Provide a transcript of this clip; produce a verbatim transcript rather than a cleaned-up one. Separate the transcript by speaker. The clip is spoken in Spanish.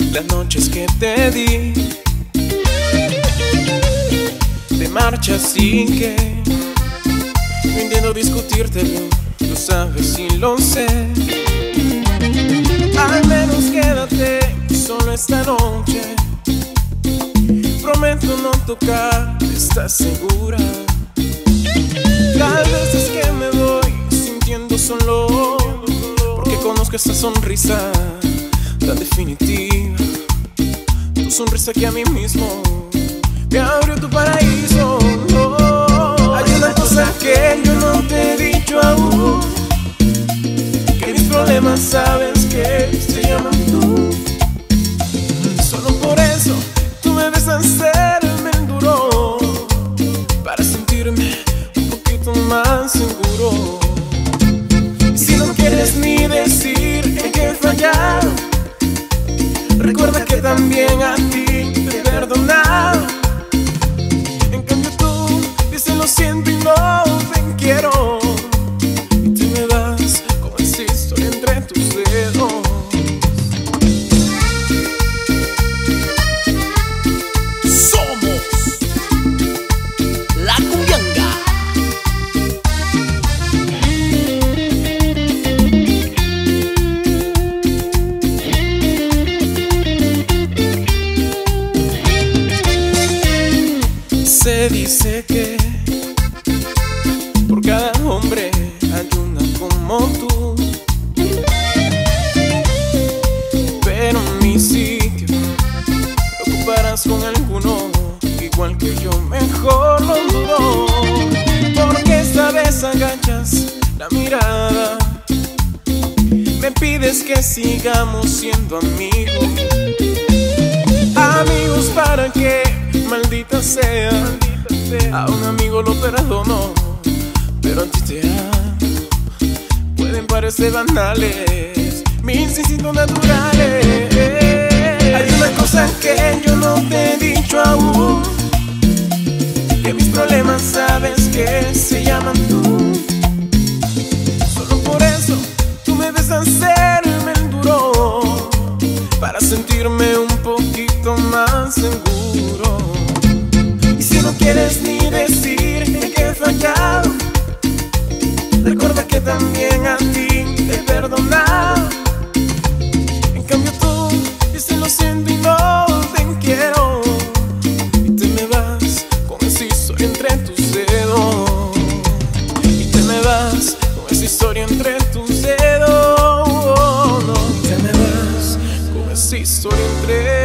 Speaker 1: las noches que te di. Te marchas sin que no intento discutírtelo, lo sabes y lo sé. Al menos quédate solo esta noche. Prometo no tocar, ¿estás segura? Tal vez es que me voy sintiendo solo, porque conozco esa sonrisa tan definitiva. Tu sonrisa que a mí mismo me abrió tu paraíso. Oh, hay una cosa que yo no te he dicho aún, que mis problemas sabes que se llaman tú. Solo por eso tú me ves hacerme el duro, para sentirme un poquito más seguro. Y si no quieres ni decir que he fallado, recuerda que también a ti te he perdonado. En cambio tú dices lo siento y no te quiero, y tú me vas como si estoy entre tus dedos.
Speaker 2: Somos La Cumbianga.
Speaker 1: Se dice que por cada hombre hay una como tú, pero mi sitio lo ocuparás con alguno igual que yo, mejor lo dudo, porque esta vez agachas la mirada, me pides que sigamos siendo amigos. Amigos para que, maldita sea, a un amigo lo perdono, pero a ti te amo. Pueden parecer banales mis instintos naturales. Hay una cosa que yo no te he dicho aún, que mis problemas sabes que se llaman tú. Solo por eso tú me ves hacerme el duro, para sentirme un poquito más seguro. Y si no quieres ni decir que he fallado, recuerda que también a ti te he perdonado. En cambio tú dices lo siento y no te quiero, y te me vas con esa historia entre tus dedos. Y te me vas con esa historia entre tus dedos. No, te me vas con esa historia entre